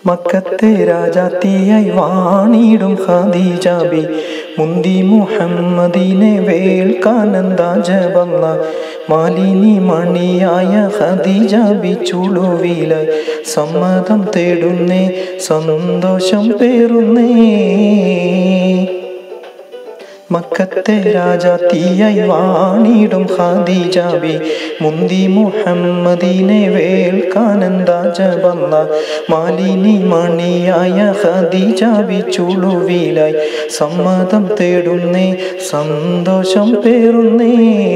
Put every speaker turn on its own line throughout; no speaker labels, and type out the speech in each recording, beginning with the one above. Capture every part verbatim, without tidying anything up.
മക്കത്തെ രാജാത്തിയായി വാണിടും ഖദീജാബി മുന്തി മുഹമ്മദിനെ വേൽക്കാനന്ദാജബല്ല മാലിനി മണിയായ ഖദീജാബി ചുളുവിലായി സമ്മതം തേടുന്നേ സന്തോഷം പേറുന്നേ. മക്കത്തെ രാജാത്തിയായി വാണിടും ഖദീജാബി മുന്തി മുഹമ്മദിനെ വേൽക്കാനന്ദാജബല്ല മാലിനി മണിയായ ഖദീജാബി ചുളുവിലായി സമ്മതം തേടുന്നേ സന്തോഷം പേറുന്നേ.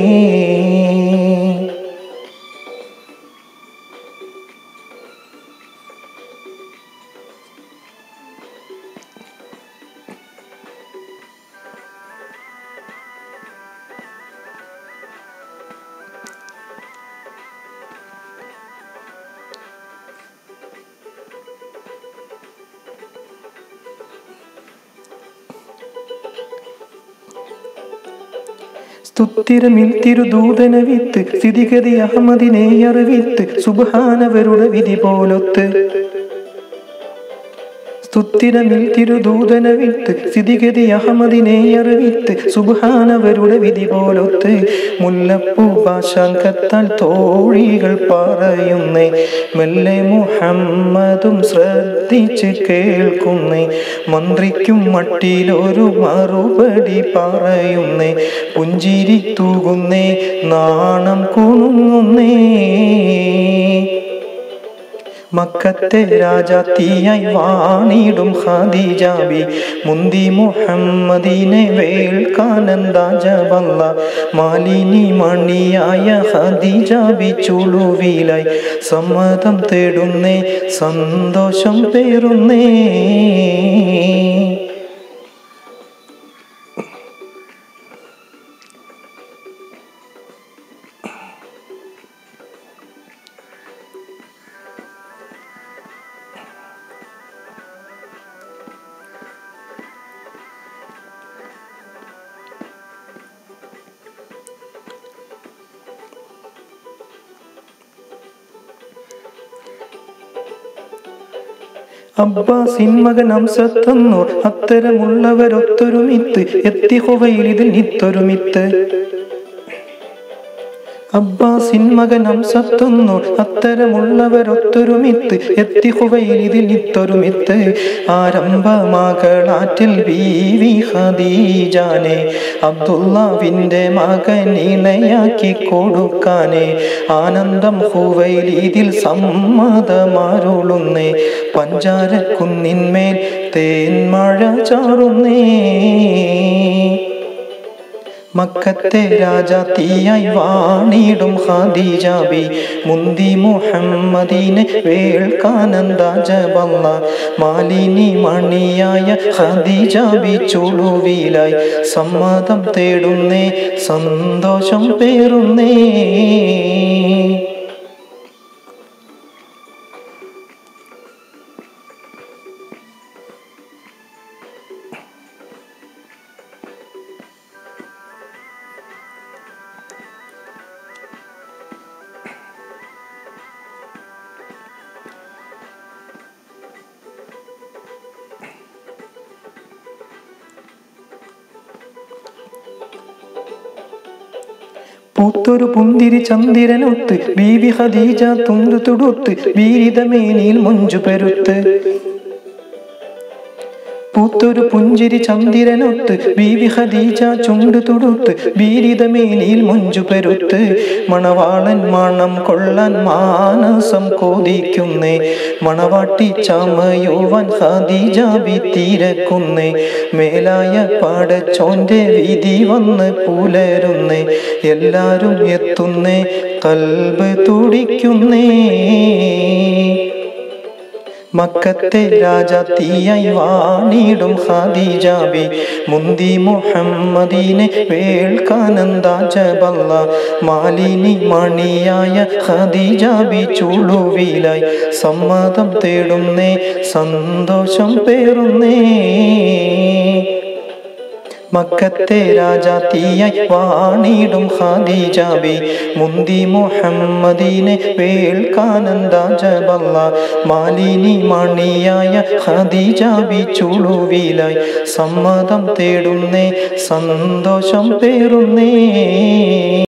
സ്തുതിരമിൽ തിരുദൂതന വിത്ത് സ്ഥിതിഗതി അഹമ്മദിനെ അറിവിത്ത് സുബ്ഹാനവരുടെ വിധി പോലൊത്ത്. സ്തുതിരമിൽ തിരുദൂതന വിത്ത് സ്ഥിതിഗതി അഹമ്മദിനെ അറിവിത്ത് സുബ്ഹാനവരുടെ വിധി പോലൊത്ത്. മുല്ലപ്പൂ ഭാഷാങ്കത്താൽ തോഴികൾ പറയുന്നേ മെല്ലെ മുഹമ്മദും ശ്രദ്ധിച്ച് കേൾക്കുന്നേ. മന്ത്രിക്കും മട്ടിലൊരു മറുപടി പറയുന്നേ പുഞ്ചിരി തൂകുന്നേ നാണം കുണുങ്ങുന്നേ. മക്കത്തെ രാജാത്തിയായി വാണിടും ഖദീജാബി മുന്തി മുഹമ്മദിനെ വേൽക്കാനന്ദാജബല്ല മാലിനി മണിയായ ഖദീജാബി ചുളുവിലായി സമ്മതം തേടുന്നേ സന്തോഷം പേറുന്നേ. അബ്ബാസിൻ മകൻ ഹംസത്തന്നൂർ അത്തരമുള്ളവരൊത്തൊരുമിത്ത് എത്തി ഹുവൈലിദിൽ നിത്തൊരുമിത്ത്. അബ്ബാസിൻ മകൻ ഹംസത്തന്നൂർ അത്തരമുള്ളവരൊത്തൊരുമിത്ത് എത്തി ഹുവൈലിദിൽ നിത്തൊരുമിത്ത്. ആരംഭമകളാറ്റിൽ ബീവി ഖദീജാനെ അബ്ദുല്ലാവിൻ്റെ മകനിണയാക്കി കൊടുക്കാനേ ആനന്ദം ഹുവൈലിദിൽ സമ്മതമാരുളുന്നേ. പഞ്ചാരക്കുന്നിന്മേൽ തേന്മഴ ചാറുന്നേ. മക്കത്തെ രാജാത്തിയായി വാണിടും ഖദീജാബി മുന്തി മുഹമ്മദിനെ വേൽക്കാനന്ദാജബല്ല മാലിനി മണിയായ ഖദീജാബി ചുളുവിലായി സമ്മതം തേടുന്നേ സന്തോഷം പേറുന്നേ. പൂത്തൊരു പുന്തിരി ചന്ദിരനൊത്ത് ബീവി ഖദീജ തുണ്ടു തുടുത്ത് വീരിതമേനിയിൽ മൊഞ്ചു പെരുത്ത്. പൂത്തൊരു പുഞ്ചിരി ചന്ദിരനൊത്ത് ബീവി ഖദീജ ചുണ്ടു തുടുത്ത് വീരിതമേനിയിൽ മൊഞ്ചു പെരുത്ത്. മണവാളൻ മണം കൊള്ളാൻ മാനസം കൊതിക്കുന്നേ മണവാട്ടി ചമയുവാൻ ഖദീജാബി തിരക്കുന്നേ. മേലായ പടച്ചോന്റെ വിധി വന്ന് പുലരുന്നേ എല്ലാരും എത്തുന്നേ ഖൽബ് തുടിക്കുന്നേ. മക്കത്തെ രാജാത്തിയായി വാണിടും ഖദീജാബി മുന്തി മുഹമ്മദിനെ വേൽക്കാനന്ദാജബല്ല മാലിനി മണിയായ ഖദീജാബി ചുളുവിലായി സമ്മതം തേടുന്നേ സന്തോഷം പേറുന്നേ. മക്കത്തെ രാജാത്തിയായി വാണിടും ഖദീജാബി മുന്തി മുഹമ്മദിനെ വേൾക്കാനന്ദ ജബല്ല മാലിനി മണിയായ ഖദീജാബി ചുളുവിലായി സമ്മതം തേടുന്നേ സന്തോഷം പേറുന്നേ.